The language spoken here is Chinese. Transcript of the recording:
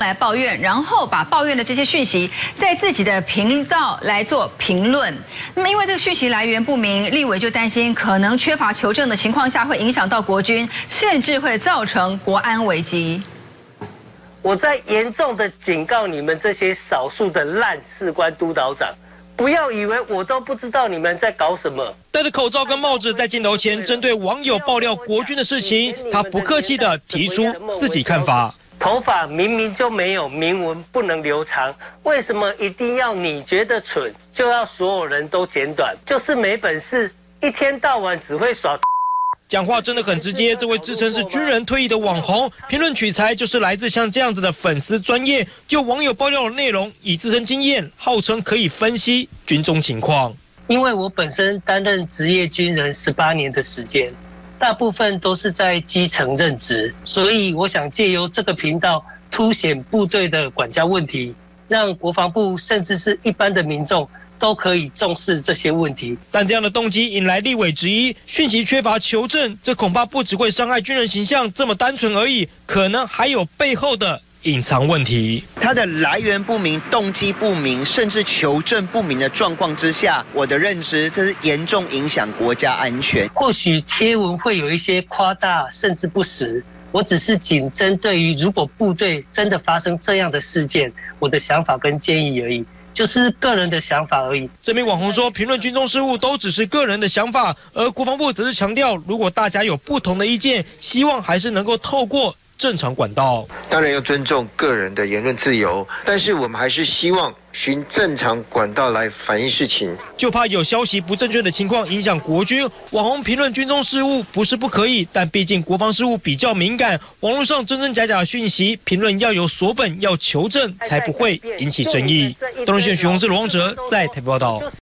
来抱怨，然后把抱怨的这些讯息在自己的频道来做评论。那么因为这个讯息来源不明，立委就担心可能缺乏求证的情况下，会影响到国军，甚至会造成国安危机。 我在严重的警告你们这些少数的烂士官督导长。 不要以为我都不知道你们在搞什么。 戴着口罩跟帽子在镜头前，针对网友爆料国军的事情，他不客气地提出自己看法。 头发明明就没有明文不能留长，为什么一定要你觉得蠢就要所有人都剪短？就是没本事，一天到晚只会耍。 讲话真的很直接，这位自称是军人退役的网红，评论取材就是来自像这样子的粉丝专业，有网友爆料的内容，以自身经验，号称可以分析军中情况。 因为我本身担任职业军人18年的时间，大部分都是在基层任职，所以我想借由这个频道凸显部队的管教问题，让国防部甚至是一般的民众。 都可以重视这些问题， 但这样的动机引来立委质疑，讯息缺乏求证，这恐怕不只会伤害军人形象这么单纯而已，可能还有背后的隐藏问题。 它的来源不明、动机不明，甚至求证不明的状况之下，我的认知这是严重影响国家安全。 或许贴文会有一些夸大，甚至不实。 我只是仅针对于如果部队真的发生这样的事件，我的想法跟建议而已。 就是个人的想法而已。 这名网红说，评论军中事务都只是个人的想法，而国防部则是强调，如果大家有不同的意见，希望还是能够透过正常管道。 当然要尊重个人的言论自由，但是我们还是希望循正常管道来反映事情。 就怕有消息不正确的情况影响国军。网红评论军中事务不是不可以，但毕竟国防事务比较敏感，网络上真真假假的讯息评论要有所本，要求证，才不会引起争议。东森新闻徐宏志、罗旺哲在台北报道。